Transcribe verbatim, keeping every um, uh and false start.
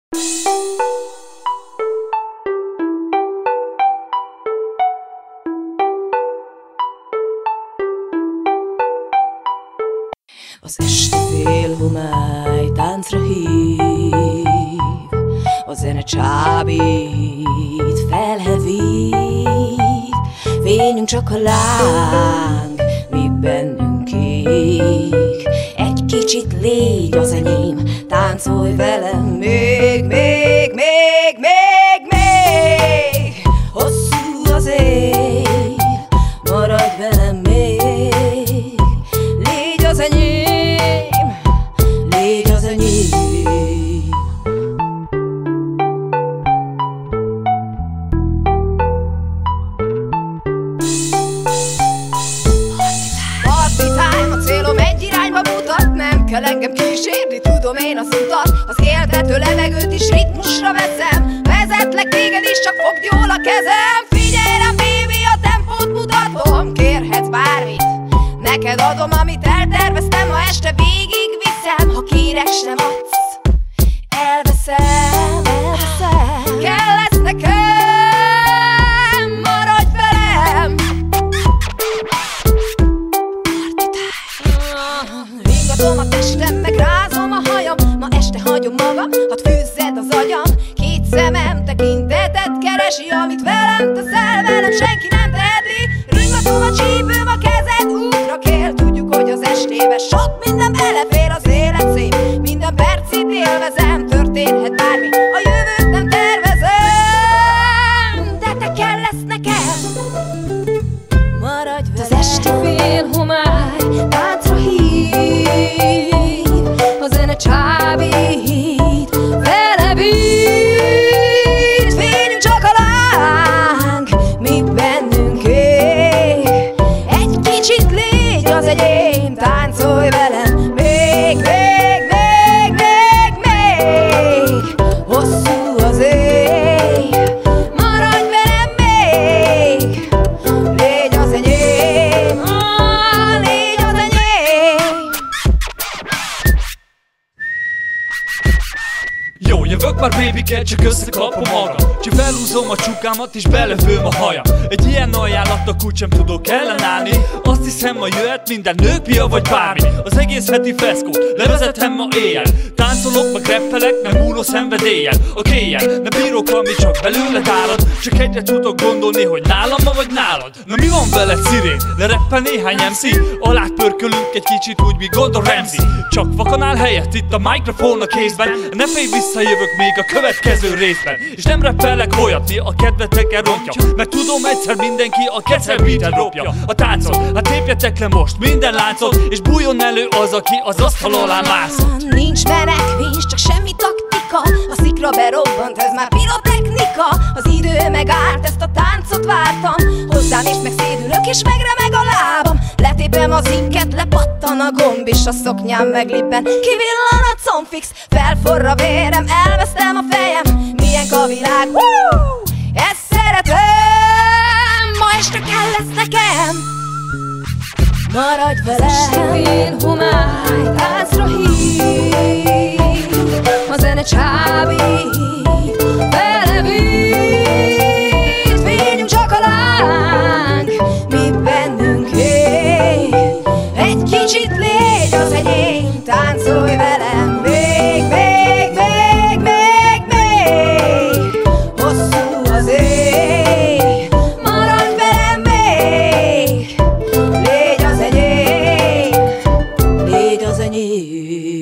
Az esti félhomály táncra hív, a zene csábít, felhevít. Fényünk csak a láng, mi bennünk ég. Egy kicsit légy az enyém, táncolj velem még, még, még, még, még. Hosszú az éj, maradj velem még. Légy az enyém, légy az enyém. Party time, a célom egy irányba mutat. Nem kell engem kísérni, tudom én az utat. Az éltető levegőt is ritmusra veszem. Vezetlek téged is, csak fogd jól a kezem. Figyelj rám, baby, a tempót mutatom. Kérhetsz bármit, neked adom, amit elterveztem. Ha este végig viszem, ha kérek sem adsz, elveszem, elveszem. Kell lesz nekem, maradj velem. Party time. Ringatom a testem, meg rázom a hajam. Ma este hagyom magam, hadd fűzzed az agyam. Két szemem tekintetet keresi, amit velem teszel, velem senki nem teheti. Ringatom a csípőm, a kezed útra kér. Tudjuk, hogy az estében sok minden belefér. Az élet szép, minden percét élvezem. Történhet bármi, a jövőt nem tervezem. De te kell lesz nekem, maradj velem. Az esti félhomály táncra hív, a zene csábít, felevít. Fényünk csak a láng, mi bennünk ég. Egy kicsit légy az enyém, táncolj velem még, még, még, még, még. Hosszú az éj, maradj velem még. Légy az enyém, ah, légy az enyém. Jó, jövök már babyke, csak összekapom magam. Csak felhúzom a csukámat és belövöm a hajam. Egy ilyen ajánlatnak úgysem tudok ellenállni. Azt hiszem, ma jöhet minden nő, pia vagy bármi. Az egész heti feszkót levezetem ma éjjel. Táncolok, meg reppelek, nem múló szenvedéllyel. A kéjjel, nem bírok, ami csak belőled árad. Csak egyre tudok gondolni, hogy nálam ma vagy nálad. Na mi van veled, szirén? Lereppel néhány em cé. Alát pörkölünk egy kicsit úgy, mi Gordon Ramsay. Csak vakanál helyett itt a mikrofon a kézben. Ne félj, visszajövök még a következő részben. És nem reppellek olyat, mi a kedveteken rontja. Mert tudom, egyszer mindenki a kecelbíten ropja. A táncot, hát tépjetek le most minden láncot, és bújjon elő az, aki az asztal alá mászott. Nincs menekvés, csak semmi taktika. A szikra berobbant, ez már pirotechnika. Az idő megállt, ezt a táncot vártam. Hozzám és megszédülök, és megremeg a lábam. Letépem az inket, lepattan a gomb, és a szoknyám meglibben. Kivillan a combfix, felforr a vérem, elvesztem a fejem. Milyen a világ, woo! Ezt szeretem. Ma este kell lesz nekem, maradj velem. Este félhomály táncra hív, a zene csábít, felevít. Fényünk csak a láng, mi bennünk ég. Egy kicsit légy az enyém, táncolj velem még, még, még, még, még. Hosszú az éj, maradj velem még. Légy az enyém, légy az enyém.